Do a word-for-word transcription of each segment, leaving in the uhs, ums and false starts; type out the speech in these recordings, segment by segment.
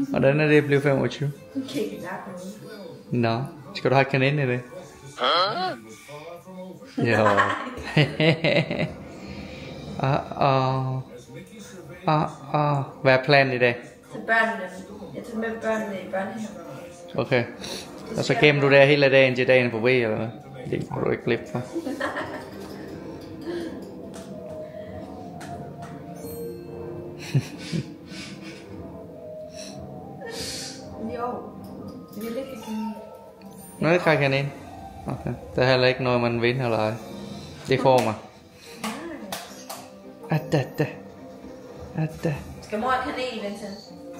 Och den är det blev fem år sedan. No, ska du ha kanin i det? Ja. Ah ah. Ah ah. Vad är planen i det? Till barnen. Jag tar med barnen i barnhem. Okej. Och så kem du där hela dagen till dagen på väg eller? Det har du klipp för. Jo. Det vill ikke kanin. Nå, det kan kanin. Okay. Det er heller ikke noget, man vinder eller ej. Det får mig. At da, da. At da. Skal mor have kanel, Vincent?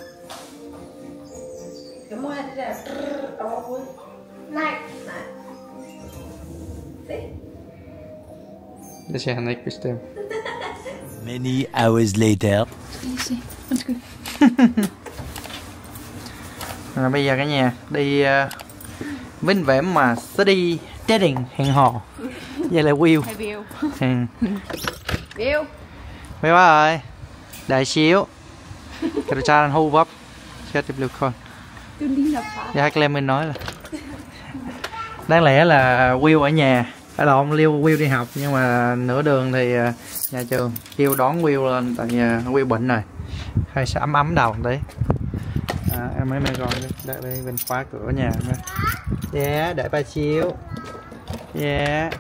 Skal mor have det der brrr overhovedet? Nej. Nej. Se. Det skal han ikke bestemme. Many hours later. Skal lige se. Undskyld. Rồi bây giờ cả nhà đi uh, Vinh Vẻm mà sẽ đi dating hẹn hò. Vậy là Will. Hej Will. Ừ. Will. Bye bye. Đợi xíu. Cái đồ cha đang hô vấp. Chết đi blue con. Dạ Clem mình nói là đáng lẽ là Will ở nhà. Ở lộn Will đi học nhưng mà nửa đường thì uh, nhà trường kêu đón Will lên tại uh, Will bệnh rồi. Hay sẽ ấm ấm đầu một tí. À, em mới mẹ con đợi đây bên khóa cửa nhà. Dạ yeah, đợi ba xíu. Dạ yeah.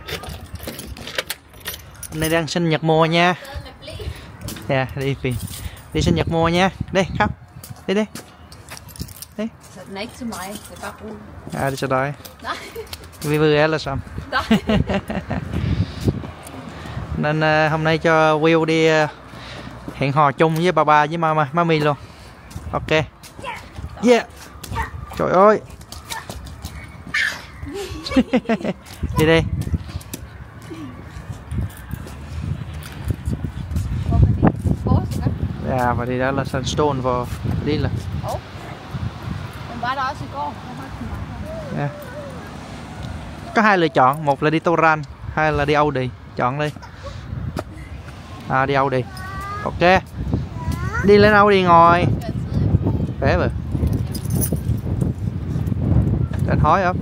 Hôm nay đang sinh nhật mùa nha. Dạ yeah, đi đi đi sinh nhật mùa nha. Đi khóc. Đi đi. Đi. À đi cho đói. Vi vừa là xong. Nên uh, hôm nay cho Will đi uh, hẹn hò chung với bà bà với mama mami luôn. Ok. Yeah. Trời ơi. Đi đi. Ja, maar die daar staan stone voor lille. Oh. Mình bả đó sẽ có. Yeah. Có hai lựa chọn, một là đi Toran, hai là đi Audi. Chọn đi. À đi Audi. Ok. Đi lên Audi ngồi. Bé rồi. Anh hỏi không?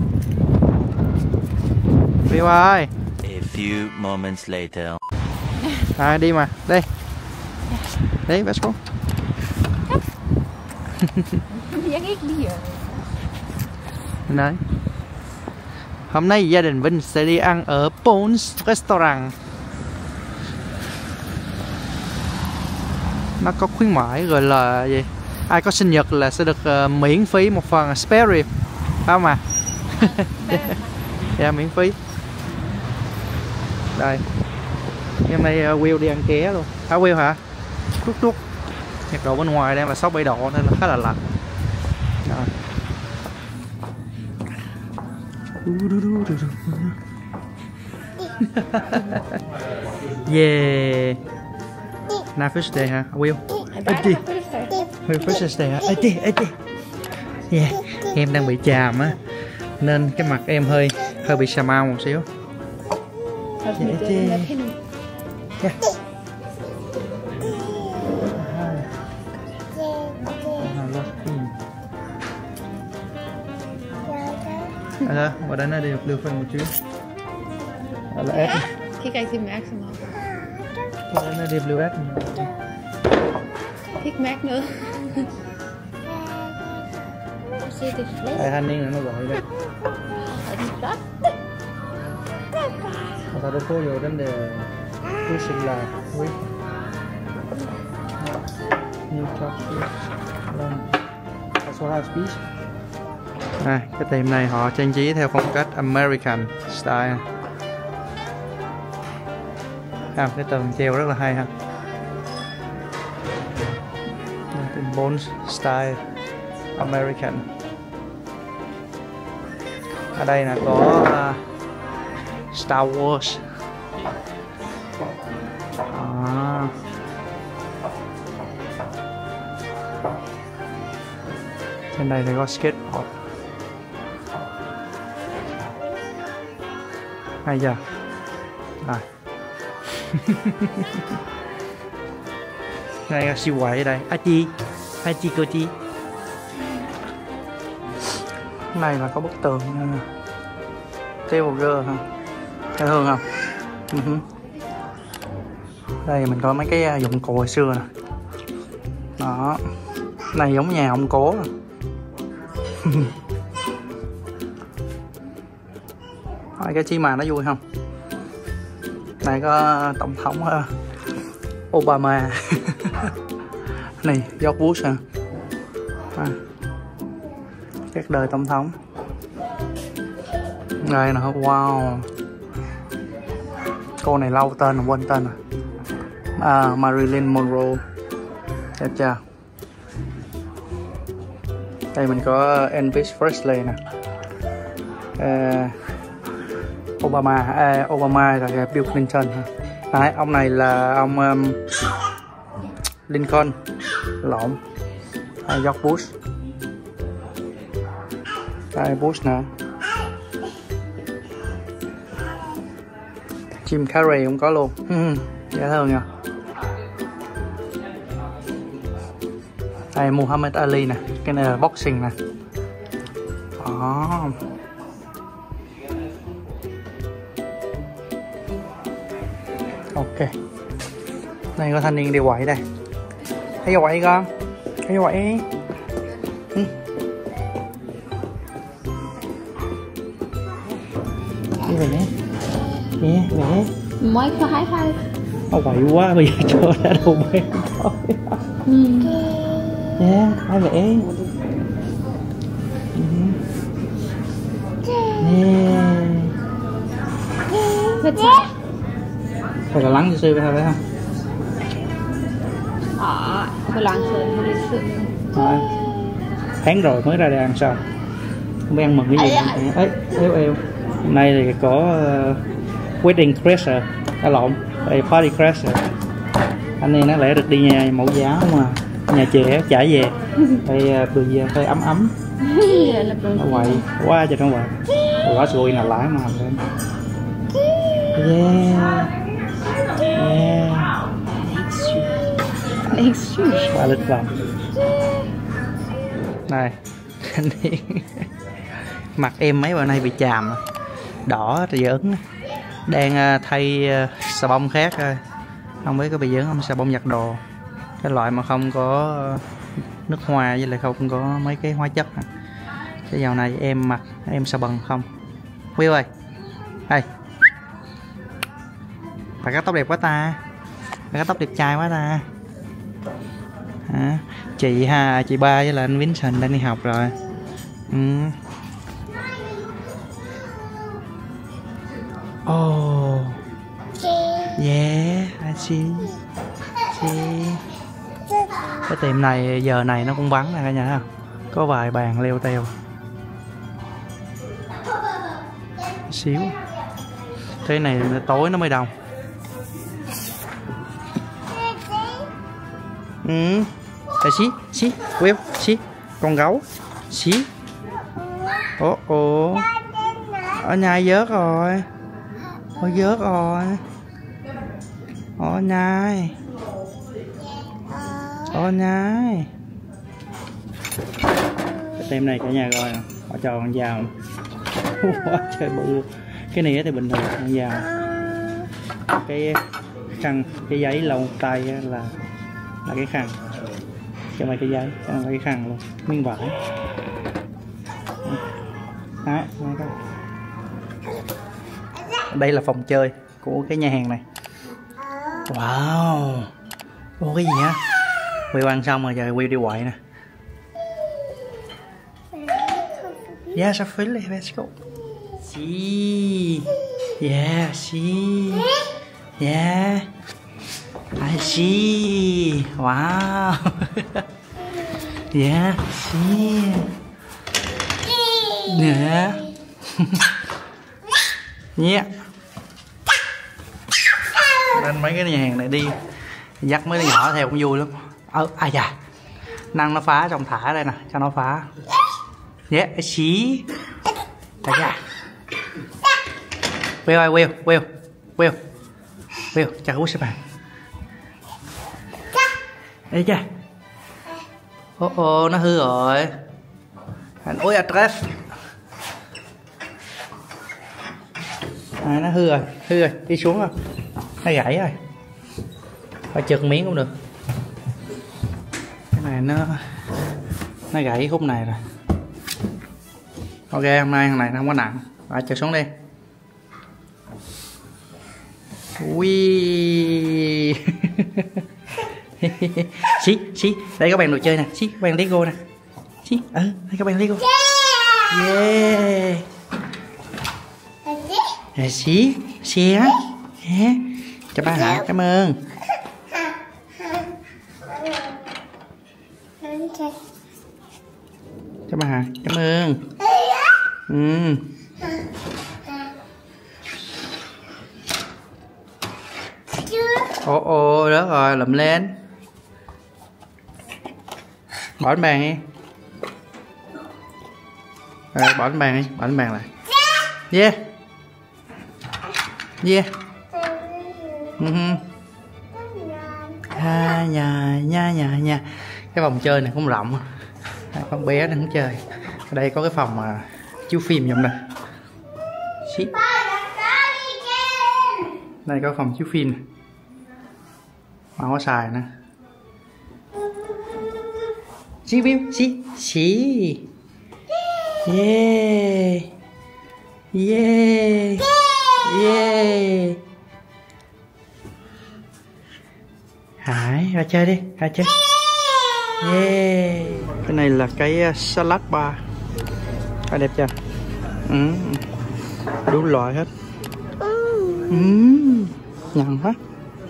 Đi ơi. A few moments later. À đi mà, đi. Đi, let's go. Này. Hôm nay gia đình Vinh sẽ đi ăn ở Bones Restaurant. Nó có khuyến mãi gọi là gì? Ai có sinh nhật là sẽ được uh, miễn phí một phần spare rib. Phải không à? Dạ miễn phí. Đây. Hôm nay uh, Will đi ăn ké luôn. À Will hả? Trúc trúc. Nhiệt độ bên ngoài đang là sáu bảy độ nên là khá là lạnh. Rồi. Yeah. Now fish day hả? Will. Đi. Will fish day hả? Đi, đi. Yeah. Em đang bị chàm á. Nên cái mặt em hơi hơi bị xà mau một xíu. Yeah. Yeah. Altså, hvordan er det blevet femogtyve? Eller atten? Kig rigtig mærke så meget. Hvordan er det blevet atten? Ikke mærke noget. Se det flot. Ej, han ingen noget gọi i dag. Er det flot? Og så du får jo den der pushing là with new top shoes. Så har speech. À, cái tiệm này họ trang trí theo phong cách American style. À, cái tường treo rất là hay ha. Bones style American. Ở đây là có uh, Star Wars. À. Trên đây thì có skateboard. Hay giờ. À. Đây là siêu quậy ở đây. A chi, a chi cô chi. Cái này là có bức tường table girl hả? Thấy thương không? Uh-huh. Đây mình có mấy cái dụng cụ hồi xưa nè. Đó. Này giống nhà ông cố. Hỏi cái chi mà nó vui không? Này có tổng thống uh, Obama. Này George Bush hả? À. Các đời tổng thống. Đây nè, wow. Cô này lâu tên rồi, quên tên rồi. À, Marilyn Monroe. Đẹp chưa? Đây mình có Elvis Presley nè. À, Obama, à, Obama rồi Bill Clinton. Đấy, ông này là ông um, Lincoln, lộn. À, George Bush. Đây Bush nè. Jim Carrey cũng có luôn. Dễ thương nha. Đây Muhammad Ali nè. Cái này là boxing nè. Đó. Ok. Đây có thanh niên đi quậy đây. Thấy quậy con. Thấy quậy. Ừ. Đi về nhé. Nè, nè. Mới có hái thôi. Nó quậy quá, bây giờ cho ra đầu bên thôi. Ừ. Nè, hái vẽ. Nè. Phải là lắng cho sư phải không? Ờ, phải lắng rồi mới đi sư. Rồi. Tháng rồi mới ra đây ăn sao? Không biết ăn mừng cái gì. Ấy, eo eo. Hôm nay thì có uh, wedding crasher, à lộn, đây party crasher. Anh em nó lẽ được đi nhà mẫu giáo mà nhà trẻ trả về, đây uh, bữa giờ phải ấm ấm. Nó quậy quá cho nó quậy. Quá xui nào lái mà lên. Yeah. Yeah. Quá lịch vọng. Này, anh đi. Mặt em mấy bữa nay bị chàm, đỏ thì ấn. Đang thay xà bông khác thôi. Không biết có bị dướng không, xà bông giặt đồ. Cái loại mà không có nước hoa với lại không có mấy cái hóa chất. Cái dạo này em mặc em xà bần không. Will ơi. Đây. Phải cắt tóc đẹp quá ta. Phải cắt tóc đẹp trai quá ta. À, chị ha, chị ba với là anh Vincent đang đi học rồi. Ừ. Oh. Yeah, I see. See. Cái tiệm này giờ này nó cũng vắng nè cả nhà không? Có vài bàn leo teo. Xíu. Thế này tối nó mới đông. Ừ. Đây xí, xí, Will, xí. Con gấu. Xí. Ồ ồ. Ở nhai vớt rồi. Ôi vớt rồi. Ồ nhai. Ồ nhai. Cái tem này cả nhà coi nè. Họ cho con dao. Quá trời bự. Cái này thì bình thường con dao. Cái khăn, cái giấy lông tay là là cái khăn. Cái này cái giấy, cái này là cái khăn luôn, miếng vải. Đấy, đây là phòng chơi của cái nhà hàng này. Wow. Ủa cái gì hả? Will ăn xong rồi giờ Will đi quậy nè. Yeah, selvfølgelig, værsgo. See. Yeah, see. Yeah. I see. Wow. Yeah, see. Yeah. Yeah. Nên mấy cái nhà hàng này đi dắt mấy đứa nhỏ theo cũng vui lắm. Ơ, ai da. Năng nó phá trong thả đây nè, cho nó phá. Yeah, I see. Tại da. Will ơi, Will, Will, Will. Will, chào các bạn. Ê cha. Ô ô, nó hư rồi. Anh ôi address. À, nó hư rồi, hư rồi, đi xuống rồi. Nó gãy rồi. Phải chật miếng cũng được. Cái này nó nó gãy khúc này rồi. Ok, hôm nay thằng này nó không có nặng. Rồi chật xuống đi. Ui. Xí, xí, đây có bàn đồ chơi nè, xí, bàn Lego nè. Xí, ừ, đây có bàn Lego. Yeah. À, xí, xí á. Yeah. Cho ba Hạ, cảm ơn. Cho ba Hạ, cảm ơn. Ừ. Ồ ồ, đó rồi, lụm lên. Bỏ lên bàn đi. Rồi, bỏ lên bàn đi, bỏ lên bàn lại. Yeah. Yeah. Uh-huh. À, nhà, nhà, nhà, nhà. Cái phòng chơi này cũng rộng. Con bé nó cũng chơi. Ở đây có cái phòng mà chiếu phim trong đây. Shit. Đây có phòng chiếu phim này. Không có xài nữa. Xí view, xí, xí. Yeah. Yeah. Yeah. Hải, ra chơi đi, ra chơi. Yeah. Cái này là cái salad bar. Cái đẹp chưa? Ừ. Đủ loại hết. Ừ. Nhận hết.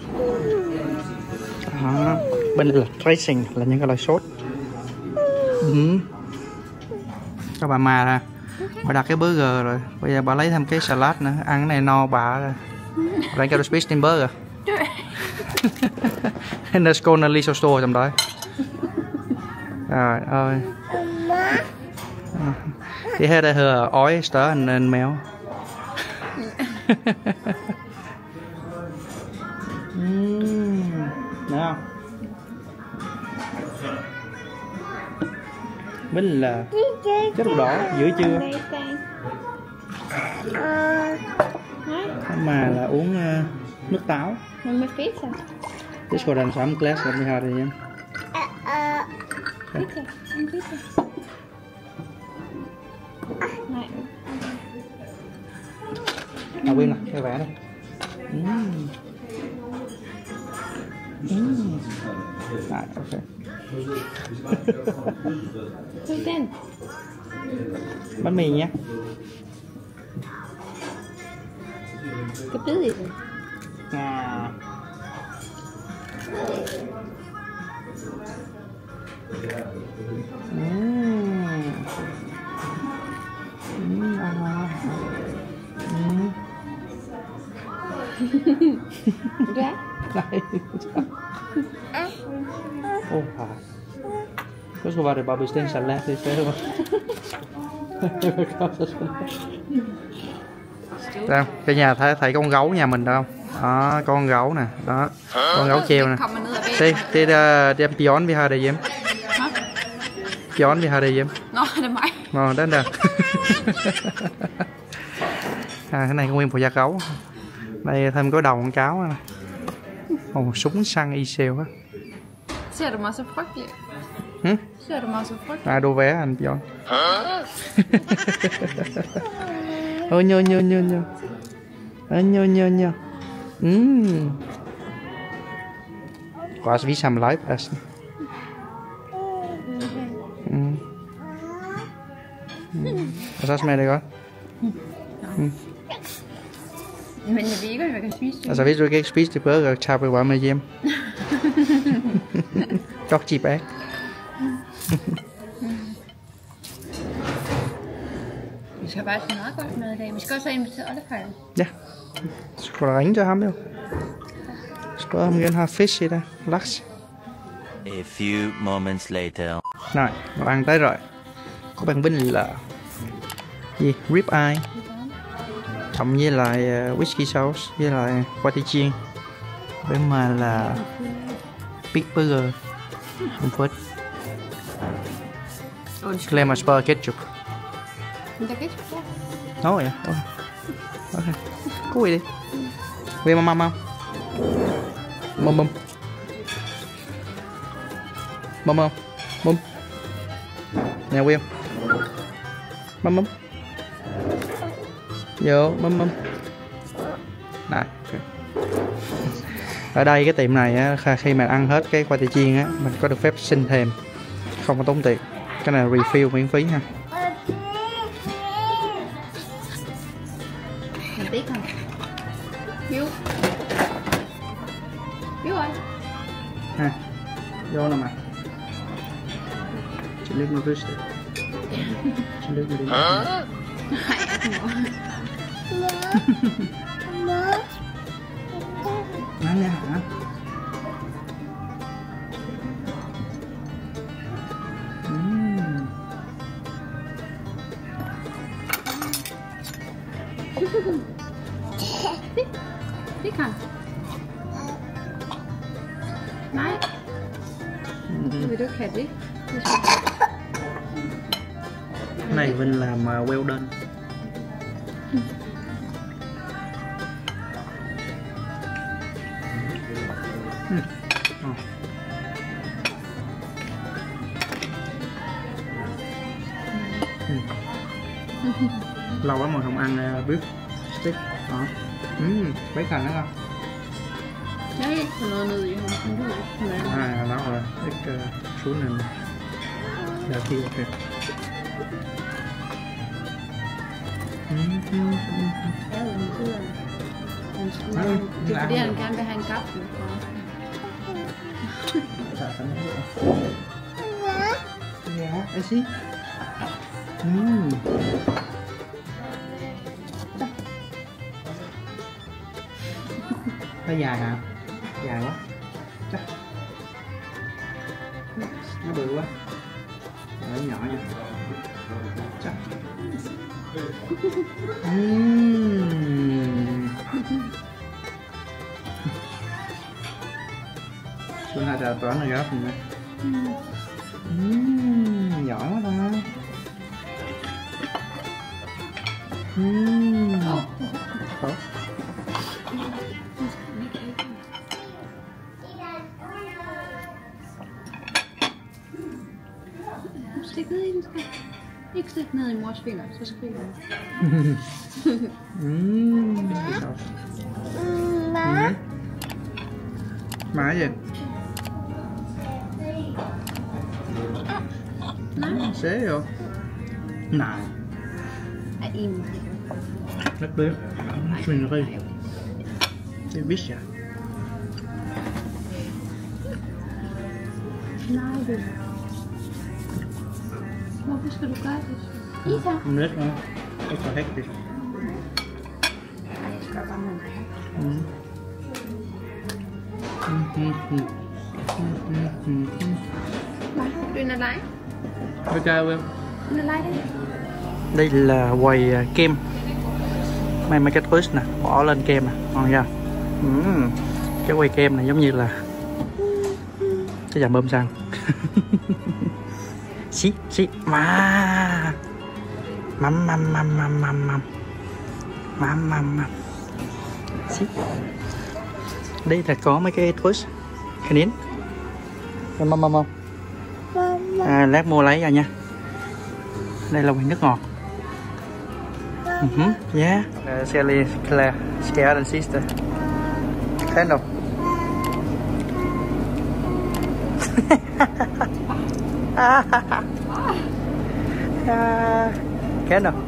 Đó. Bên đây là dressing, là những cái loại sốt. Ừ. Các bà mà ra, bà đặt cái burger rồi, bây giờ bà lấy thêm cái salad nữa, ăn cái này no bà rồi. Bạn cho speech trên burger. Nó skål ly så stor som dig. Rồi ơi. Det her der hedder øje større end en mave. Uhm, nào. Bánh là chất đậu đỏ giữa chưa? Mà là uống uh, nước táo. Det skal den samme glas som vi har det hjemme. Okay. Nej. À, Quyên nè, cái vẽ đây. Mm. Mm. Rồi, ok. Bánh mì nhé. Cái thứ gì? À. Mm. Mm, à. Mm. Ra. Nej. Åh, oh, så skulle det bare bestille salat i stedet. Đâu, cái nhà thấy thấy con gấu nhà mình đâu? Đó, con gấu nè, đó, con gấu treo nè. Đây, đây là đem pion vi har det hjem. Pion vi har det hjem. Nå, det er mig. Ngon, đến đâu. À, cái này nguyên bộ da gấu. Đây thêm có đầu con cáo nè. Ồ, súng săn y xèo á. Ser du mig så frygtelig? Hm? Ser du mig så frygtelig? Nej, du vẽ anh John. Ôi nhô nhô nhô nhô. Ôi nhô nhô nhô. Ừm. Quả vi sam live as. Ừm. Vad smager det godt? Mm. Men jeg ved ikke, om jeg kan spise det. Altså hvis du ikke kan spise det burger, tager vi bare med hjem. Doggy bag. Vi skal bare have meget godt mad i dag. Vi skal også have inviteret Ollefejl. Ja. Så skal du ringe til ham jo. Spørg om igen har fish i der. Laks. A few moments later. Rồi, đồ ăn tới rồi. Có bàn binh là gì? Rib eye. Cộng với lại uh, whisky sauce với lại khoai tây chiên. Bên mà là big burger. Không phết. Clam spur ketchup. Men der ketchup på. Nå ja. Okay. Okay. Cúi đi. Will mâm mâm không? Mâm mâm. Mâm không? Mâm. Nè Will. Mâm mâm. Vô mâm mâm. Này. Ở đây cái tiệm này á, khi mà ăn hết cái khoai tây chiên á, mình có được phép xin thêm, không có tốn tiền. Cái này là refill miễn phí ha. Mình tiếc không? Hiếu. Hiếu ơi. Ha. Vô nào mà. Chị lấy một cái gì? Chị lấy một cái gì? Hãy ăn nữa. Nói nha hả? Uhm. Thích. Thích hả? Đấy. Người được khét đi. Cái này Vinh làm uh, well done. Ừ. Oh. Ừ. Lâu lắm mà không ăn uh, beef stick đó. Ừ, bấy thành đó không? Đấy, nó nơi gì không? Không biết. À, nó rồi, ít uh, xuống nền đã kia kìa. Đó là mình chưa. Mình chưa đi ăn cam với hành cắp. Yeah, I see. Mm. Nó dài hả? Dài quá. Chắc. Nó bự quá. Nó nhỏ nha. Chắc. Uhm. Xuân hai trà toán này gấp này. Uhm, giỏi quá ta. Uhm. Tốt. Stik ned i den, skal. Ikke stik ned i mors finger, så skriger hun. Uhm, Má. Má gì? Nej. Xế vô. Nej. Ej, im. Rất biết. Mình rồi. Det biết jeg. Nej, du. Hvorfor skal du gøre det? Isa? Không biết nữa. Cái có hết đi. Ej, jeg skal bare med dig. Mm. Hvad? Du er lege? Ok Will. Du er lege det? Đây là quầy kem. Mấy mấy cái twist nè, bỏ lên kem nè, ngon nha. Uhm. Cái quầy kem này giống như là cái dàn bơm xăng. Xí xí mà mắm mắm mắm mắm mắm mắm mắm mắm mắm xí. Đây là có mấy cái twist cái nến mắm mắm mắm không? À, lát mua lấy ra nha. Đây là quầy nước ngọt. Uh-huh. Yeah. Uh, Sally, Claire, scared and sister. Kind of. Kind of.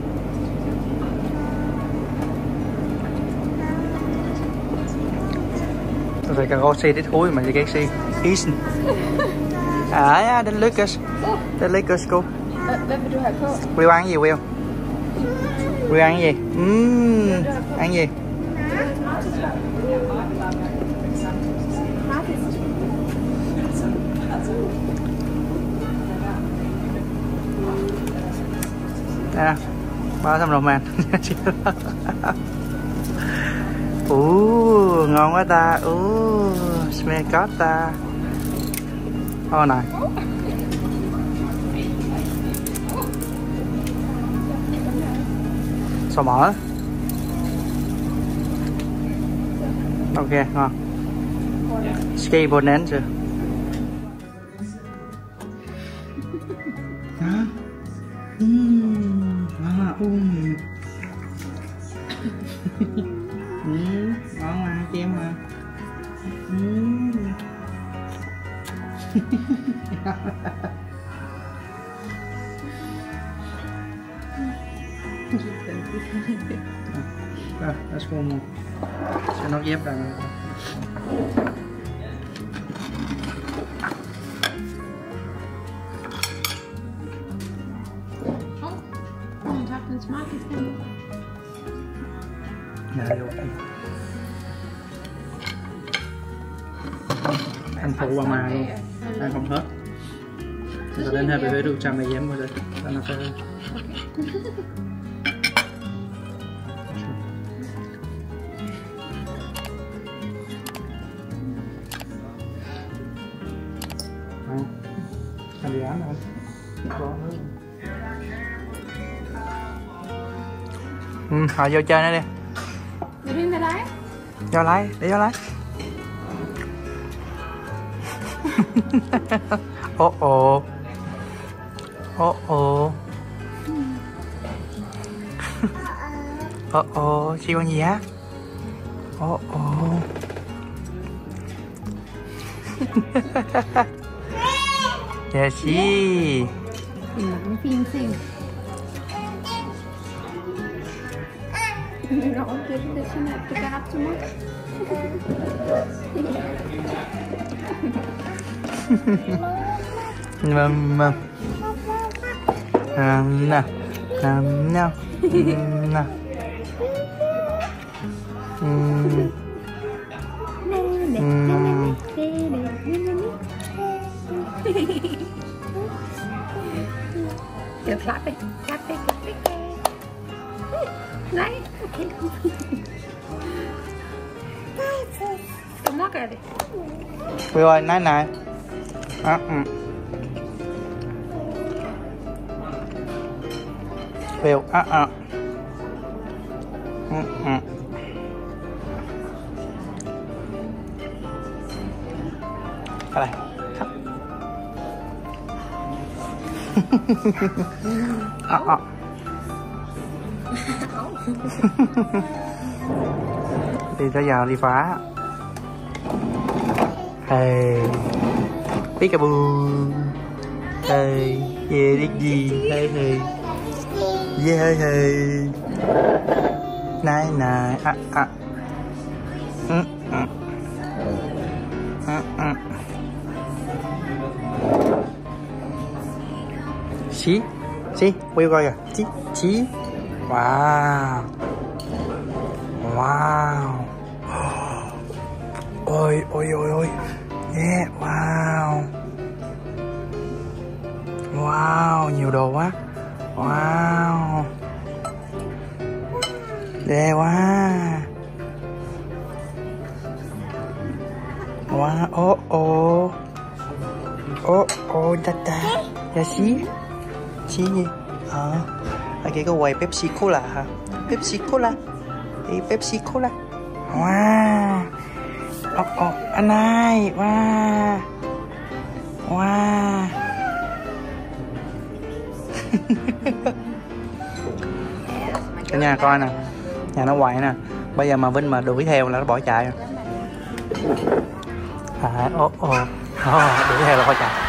Rồi cả cô xe đi thối mà cái xe Eason. À, ja, den lyckas. Den lyckas cô. Hvad vil du have på? Will ăn gì Will? Will ăn gì? Uhm, ăn gì? À, bao thăm roman. Ủa, ngon quá ta. Ủa, smell good ta. Ô này. Sao mở? Ok, ngon. Ski bột nén chưa? Hả? Ừm, ngon um. Ừm, ngon mà, kem mà. Ừm. Rồi, let's go more. Sẽ nó ghép ra. Dạ, vô. Ăn phụ qua mà luôn, ăn không hết. Rồi đến hai bữa được trăm mày dám rồi, đó là phải. Ăn gì ăn không? Ừ, họ vô chơi nữa đi. Để đi ra đấy. Vô lấy, để vô lấy. Ô ô. Ô ô. Ô ô, chị con gì á? Ô ô. Dạ chị. Nhìn mặt cái phim xinh. Nó cũng kêu tôi xin lại tôi cắt cho mất. Mầm mầm. Nam na. Nam na. Na. Ừm. Ừm. Giờ clap đi, clap đi, clap đi. Đấy, ok. Tôi móc ra đi. Vui ơi, nói này. À, ừ. Phiêu, à, à. Ừ, ừ. Ở đây. À, à. Đi tới giờ đi phá. Hey, peekaboo. Hey, yeah, đi gì? Hey, hey, yeah, hey. Này, này, à, à. Ừ, ừ. Ừ, ừ. Xí, xí, quay coi kìa, xí, xí. Wow. Wow. Ôi, ôi, ôi, ôi. Yeah, wow. Wow, nhiều đồ quá. Wow. Yeah, wow. Wow, ô, ô. Ô, ô, ta ta. Dạ, xí. Xí gì? Ờ. Ở kia có quầy Pepsi Cola hả? Pepsi Cola. Đi Pepsi Cola. Wow. Ồ, ồ, anh ơi. Wow. Wow. Cái nhà coi nè. Nhà nó quậy nè. Bây giờ mà Vinh mà đuổi theo là nó bỏ chạy rồi. À, ồ, ồ. Ồ, đuổi theo là bỏ chạy.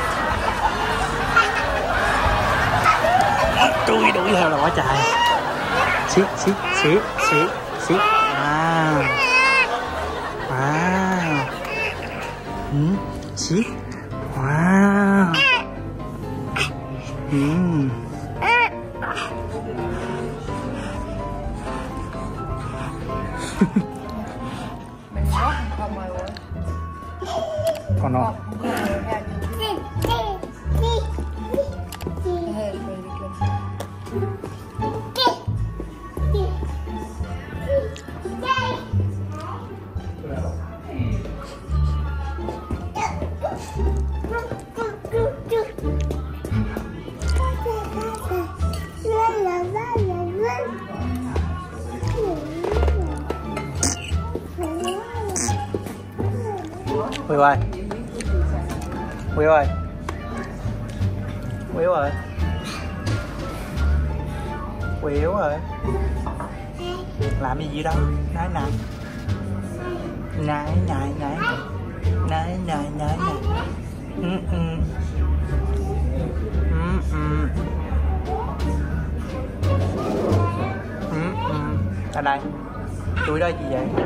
Đuổi đuổi theo là bỏ chạy. Xí, xí, xí, xí, xí. Wow. Wow. Ừ, xí. Wow. Ừ. Còn nó. Will ơi, Will ơi, Will ơi, Will ơi, làm gì vậy đó, nói nè, nãy nãy nãy nãy nãy nãy nãy, ừ ừ, ừ ừ, ừ ừ, ở đây, túi đó gì vậy?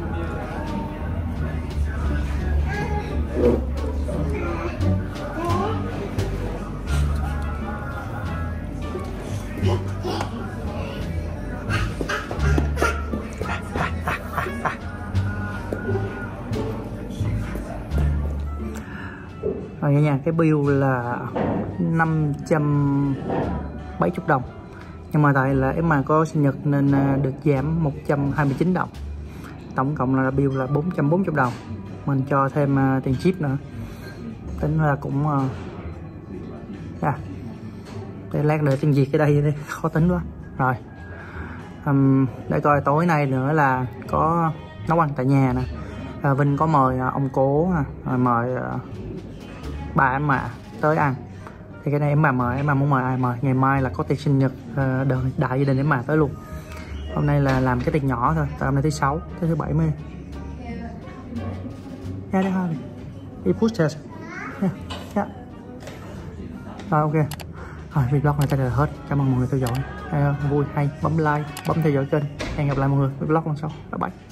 Rồi nha nha, cái bill là năm trăm bảy mươi đồng. Nhưng mà tại là em mà có sinh nhật nên được giảm một trăm hai mươi chín đồng. Tổng cộng là bill là bốn trăm bốn mươi đồng. Mình cho thêm uh, tiền ship nữa. Tính là cũng uh... à. Để lát nữa tiền Việt cái đây đi, khó tính quá. Rồi um, để coi tối nay nữa là có nấu ăn tại nhà nè. à, Vinh có mời uh, ông cố, uh, mời uh, bà em mà tới ăn. Thì cái này em mà mời, em mà muốn mời ai mời. Ngày mai là có tiệc sinh nhật uh, đời đại gia đình em mà tới luôn. Hôm nay là làm cái tiệc nhỏ thôi, tại hôm nay thứ sáu, tới thứ bảy mươi. Yeah, đấy thôi. Đi push test. Yeah, yeah. Rồi ok. Rồi vlog này tới đây là hết. Cảm ơn mọi người theo dõi. Hay, vui hay bấm like, bấm theo dõi kênh. Hẹn gặp lại mọi người với vlog lần sau. Bye bye.